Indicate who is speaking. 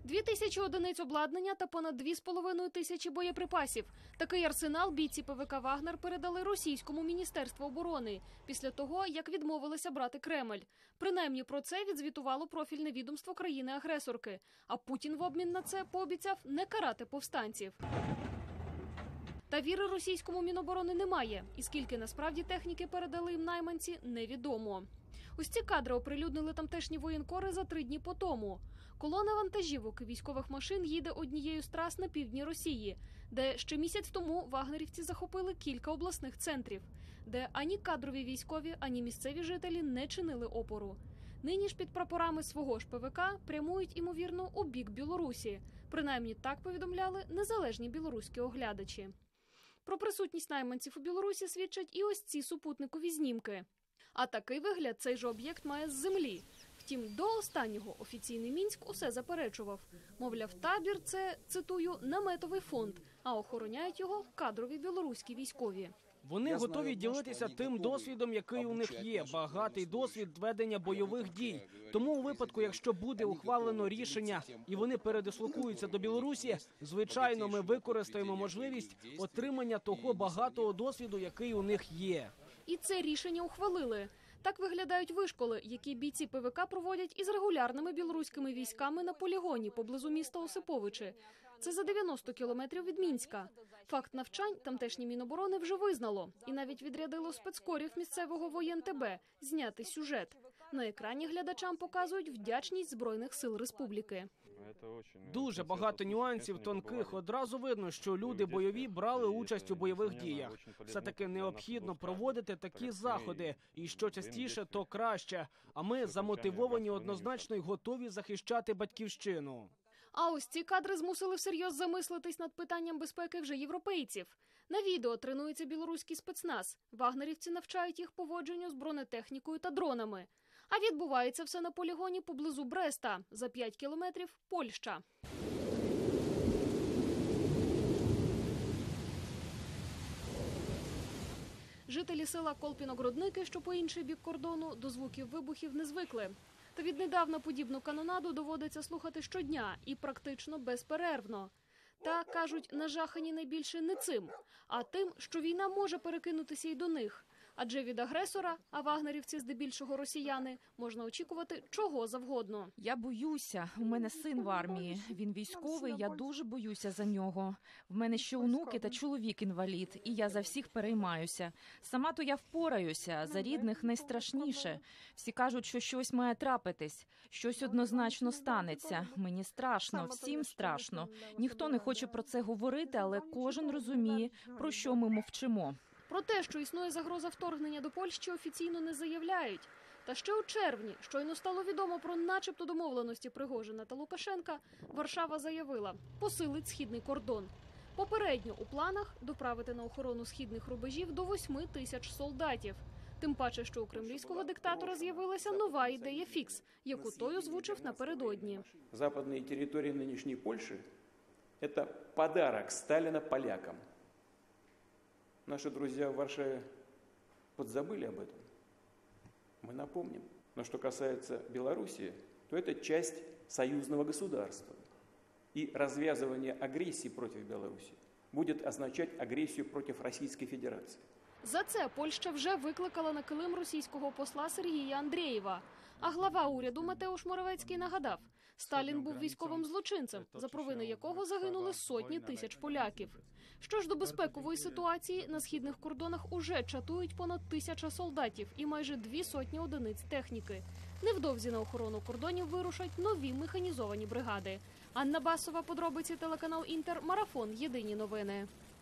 Speaker 1: 2000 одиниць обладнання та понад 2500 боєприпасів. Такий арсенал бійці ПВК «Вагнер» передали російському міністерству оборони після того, як відмовилися брати Кремль. Принаймні про це відзвітувало профільне відомство країни-агресорки. А Путін в обмін на це пообіцяв не карати повстанців. Та віри російському Міноборони немає. І скільки насправді техніки передали їм найманці, невідомо. Ось ці кадри оприлюднили тамтешні воєнкори за 3 дні по тому. Колона вантажівок і військових машин їде однією з трас на півдні Росії, де ще місяць тому вагнерівці захопили кілька обласних центрів, де ані кадрові військові, ані місцеві жителі не чинили опору. Нині ж під прапорами свого ж ПВК прямують, імовірно, у бік Білорусі. Принаймні так повідомляли незалежні білоруські оглядачі. Про присутність найманців у Білорусі свідчать і ось ці супутникові знімки. А такий вигляд цей же об'єкт має з землі. Втім, до останнього офіційний Мінськ усе заперечував. Мовляв, табір – це, цитую, наметовий фонд, а охороняють його кадрові білоруські військові.
Speaker 2: Вони готові ділитися тим досвідом, який у них є, багатий досвід ведення бойових дій. Тому у випадку, якщо буде ухвалено рішення і вони передислокуються до Білорусі, звичайно, ми використаємо можливість отримання того багатого досвіду, який у них є.
Speaker 1: І це рішення ухвалили. Так виглядають вишколи, які бійці ПВК проводять із регулярними білоруськими військами на полігоні поблизу міста Осиповичі. Це за 90 кілометрів від Мінська. Факт навчань тамтешнє Міноборони вже визнало. І навіть відрядило спецкорів місцевого ВоєнТБ зняти сюжет. На екрані глядачам показують вдячність Збройних сил республіки.
Speaker 2: Дуже багато нюансів тонких. Одразу видно, що люди бойові брали участь у бойових діях. Все-таки необхідно проводити такі заходи. І що частіше, то краще. А ми замотивовані однозначно й готові захищати батьківщину.
Speaker 1: А ось ці кадри змусили всерйоз замислитись над питанням безпеки вже європейців. На відео тренується білоруський спецназ. Вагнерівці навчають їх поводженню з бронетехнікою та дронами. А відбувається все на полігоні поблизу Бреста. За 5 кілометрів – Польща. Жителі села Колпіногродники, що по інший бік кордону, до звуків вибухів не звикли. Та віднедавна подібну канонаду доводиться слухати щодня і практично безперервно. Та, кажуть, нажахані найбільше не цим, а тим, що війна може перекинутися і до них. Адже від агресора, а вагнерівці здебільшого росіяни, можна очікувати чого завгодно.
Speaker 3: Я боюся. У мене син в армії. Він військовий, я дуже боюся за нього. В мене ще онуки та чоловік-інвалід, і я за всіх переймаюся. Сама то я впораюся, за рідних найстрашніше. Всі кажуть, що щось має трапитись, щось однозначно станеться. Мені страшно, всім страшно. Ніхто не хоче про це говорити, але кожен розуміє, про що ми мовчимо.
Speaker 1: Про те, що існує загроза вторгнення до Польщі, офіційно не заявляють. Та ще у червні, щойно стало відомо про начебто домовленості Пригожина та Лукашенка, Варшава заявила – посилить східний кордон. Попередньо у планах доправити на охорону східних рубежів до 8000 солдатів. Тим паче, що у кремлівського диктатора з'явилася нова ідея фікс, яку той озвучив напередодні.
Speaker 4: Западні території нинішньої Польщі – це подарок Сталіна полякам. Наши друзья в Варшаве подзабыли об этом. Мы напомним. Но что касается Белоруссии, то это часть союзного государства. И развязывание агрессии против Беларуси будет означать агрессию против Российской Федерации.
Speaker 1: За це Польща вже викликала на килим російського посла Сергія Андрєєва. А глава уряду Матеуш Моравецький нагадав, Сталін був військовим злочинцем, за провини якого загинули сотні тисяч поляків. Що ж до безпекової ситуації, на східних кордонах уже чатують понад 1000 солдатів і майже 200 одиниць техніки. Невдовзі на охорону кордонів вирушать нові механізовані бригади. Анна Басова, подробиці, телеканал Інтер, Марафон, Єдині новини.